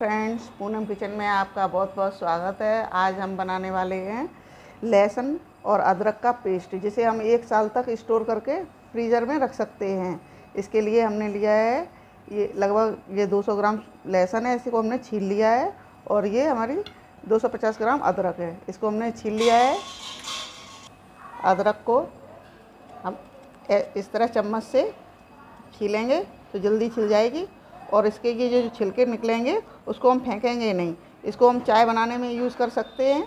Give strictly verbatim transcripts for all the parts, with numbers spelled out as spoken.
Friends, Poonam kitchen में आपका बहुत बहुत स्वागत है। आज हम बनाने वाले हैं लहसुन और अदरक का पेस्ट, जिसे हम एक साल तक स्टोर करके फ्रीज़र में रख सकते हैं। इसके लिए हमने लिया है ये लगभग ये दो सौ ग्राम लहसुन है, इसको हमने छील लिया है। और ये हमारी दो सौ पचास ग्राम अदरक है, इसको हमने छील लिया है। अदरक को हम इस तरह चम्मच से छीलेंगे तो जल्दी छिल जाएगी। और इसके ये जो छिलके निकलेंगे उसको हम फेंकेंगे नहीं, इसको हम चाय बनाने में यूज़ कर सकते हैं।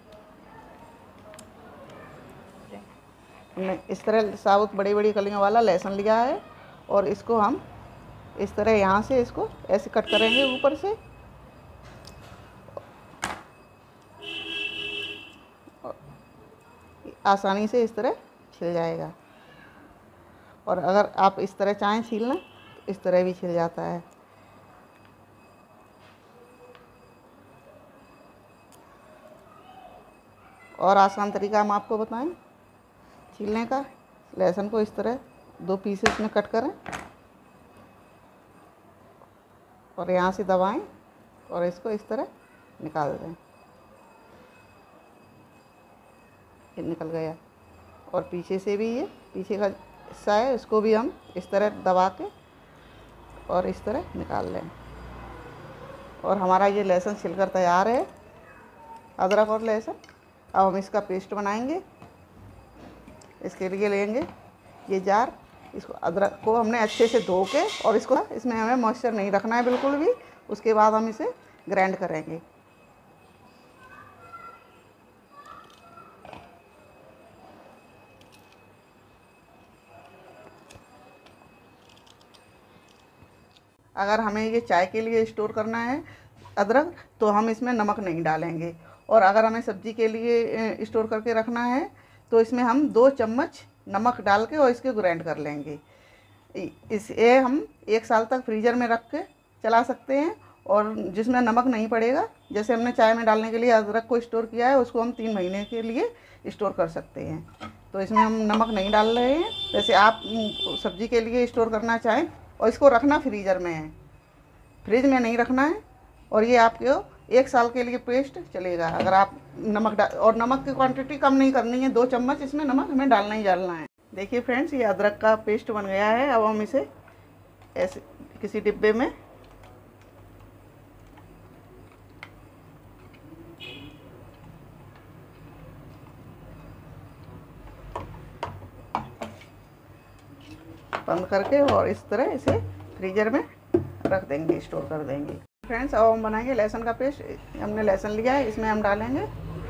हमने इस तरह साबुत बड़ी बड़ी कलियों वाला लहसुन लिया है और इसको हम इस तरह यहाँ से इसको ऐसे कट करेंगे ऊपर से। आसानी से इस तरह छिल जाएगा। और अगर आप इस तरह चाहें छीलना तो इस तरह भी छिल जाता है। और आसान तरीका हम आपको बताएं छीलने का। लहसुन को इस तरह दो पीसेस में कट करें और यहाँ से दबाएं और इसको इस तरह निकाल दें। ये निकल गया। और पीछे से भी ये पीछे का हिस्सा है, इसको भी हम इस तरह दबा के और इस तरह निकाल लें। और हमारा ये लहसुन छिलकर तैयार है, अदरक और लहसुन। अब हम इसका पेस्ट बनाएंगे। इसके लिए लेंगे ये जार। इसको अदरक को हमने अच्छे से धो के और इसको इसमें हमें मॉइस्चर नहीं रखना है बिल्कुल भी। उसके बाद हम इसे ग्राइंड करेंगे। अगर हमें ये चाय के लिए स्टोर करना है अदरक, तो हम इसमें नमक नहीं डालेंगे। और अगर हमें सब्ज़ी के लिए स्टोर करके रखना है तो इसमें हम दो चम्मच नमक डाल के और इसके ग्राइंड कर लेंगे। इसे हम एक साल तक फ्रीज़र में रख के चला सकते हैं। और जिसमें नमक नहीं पड़ेगा, जैसे हमने चाय में डालने के लिए अदरक को स्टोर किया है, उसको हम तीन महीने के लिए स्टोर कर सकते हैं। तो इसमें हम नमक नहीं डाल रहे हैं। वैसे आप सब्ज़ी के लिए स्टोर करना चाहें और इसको रखना फ्रीज़र में है, फ्रिज में नहीं रखना है। और ये आपको एक साल के लिए पेस्ट चलेगा। अगर आप नमक डाल और नमक की क्वांटिटी कम नहीं करनी है, दो चम्मच इसमें नमक हमें डालना ही डालना है। देखिए फ्रेंड्स, ये अदरक का पेस्ट बन गया है। अब हम इसे ऐसे किसी डिब्बे में बंद करके और इस तरह इसे फ्रीज़र में रख देंगे, स्टोर कर देंगे। फ्रेंड्स, अब हम बनाएंगे लहसुन का पेस्ट। हमने लहसुन लिया है, इसमें हम डालेंगे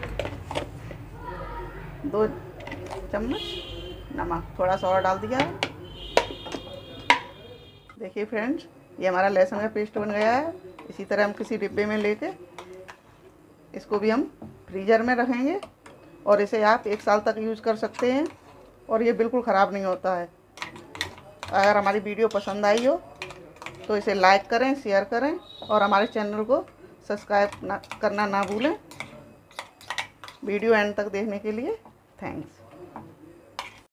दो चम्मच नमक, थोड़ा सा और डाल दिया है। देखिए फ्रेंड्स, ये हमारा लहसुन का पेस्ट बन गया है। इसी तरह हम किसी डिब्बे में लेके इसको भी हम फ्रीज़र में रखेंगे और इसे आप एक साल तक यूज़ कर सकते हैं और ये बिल्कुल ख़राब नहीं होता है। अगर हमारी वीडियो पसंद आई हो तो इसे लाइक करें, शेयर करें और हमारे चैनल को सब्सक्राइब ना करना ना भूलें। वीडियो एंड तक देखने के लिए थैंक्स।